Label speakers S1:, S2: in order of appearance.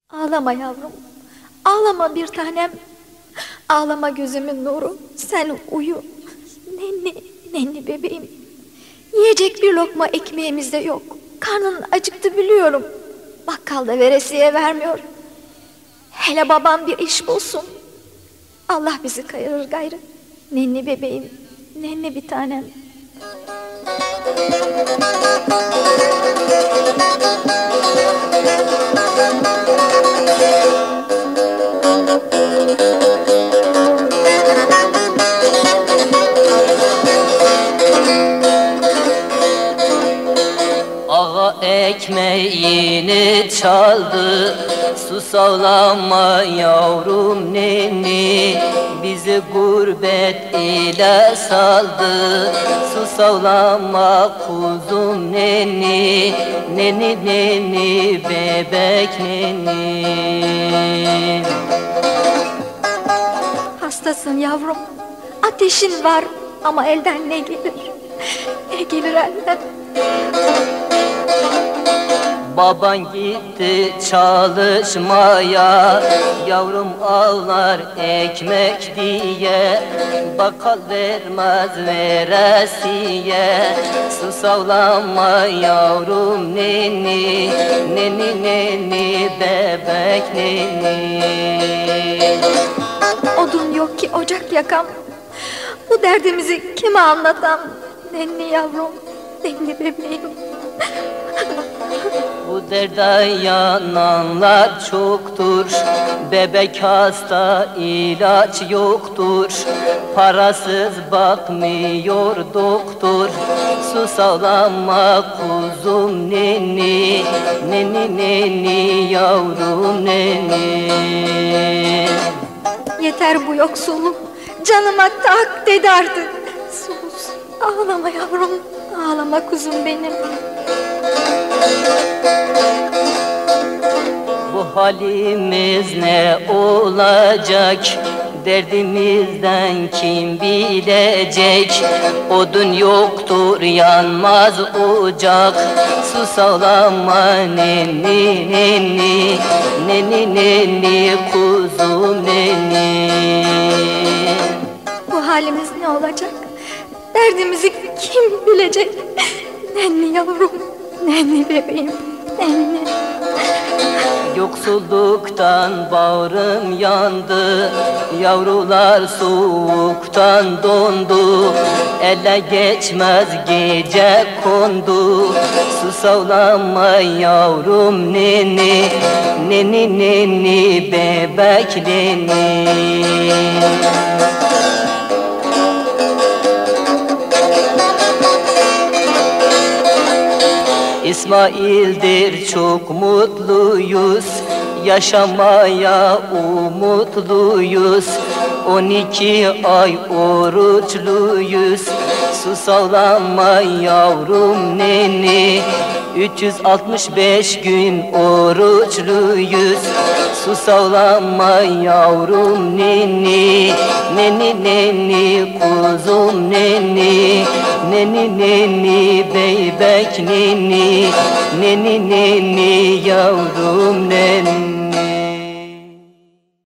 S1: Ağlama yavrum, ağlama bir tanem. Ağlama gözümün nuru, sen uyu. Nenni, nenni bebeğim. Yiyecek bir lokma ekmeğimiz de yok. Karnın acıktı biliyorum. Bakkal da veresiye vermiyor. Hele babam bir iş bulsun. Allah bizi kayırır gayrı. Nenni bebeğim, nenni bir tanem.
S2: Ağa ekmeğini çaldı, sus ağlama yavrum nenni. Bizi gurbet ile saldı, sus ağlama kuzum nenni. Nenni nenni bebek nenni.
S1: Hastasın yavrum, ateşin var ama elden ne gelir? Ne gelir elden?
S2: Baban gitti çalışmaya, yavrum ağlar ekmek diye. Bakkal vermez veresiye, sus ağlama yavrum nenni. Nenni nenni bebek nenni.
S1: Odun yok ki ocak yakam. Bu derdimizi kime anlatam? Nenni yavrum, nenni bebeğim.
S2: Bu derde yananlar çoktur, bebek hasta ilaç yoktur. Parasız bakmıyor doktor, sus ağlama kuzum nenni. Nenni nenni yavrum nenni.
S1: Yeter bu yoksulluk, canıma tak dedi artık. Sus, ağlama yavrum, ağlama kuzum benim.
S2: Bu halimiz ne olacak? Derdimizden kim bilecek? Odun yoktur yanmaz ocak, sus ağlama nenni nenni. Nenni nenni kuzum nenni.
S1: Bu halimiz ne olacak? Derdimizi kim bilecek? Nenni yavrum, nenni bebeğim, nenni.
S2: Yoksulluktan bağrım yandı, yavrular soğuktan dondu. Ele geçmez gece kondu, sus ağlama yavrum nenni. Nenni nenni bebek nenni. İsmail'dir çok mutluyuz, yaşamaya umutluyuz. 12 ay oruçluyuz, sus ağlama yavrum nenni. 365 gün oruçluyuz, sus ağlama yavrum nenni. Nenni nenni kuzum nenni. Nenni nenni bebek nenni. Nenni nenni yavrum nenni.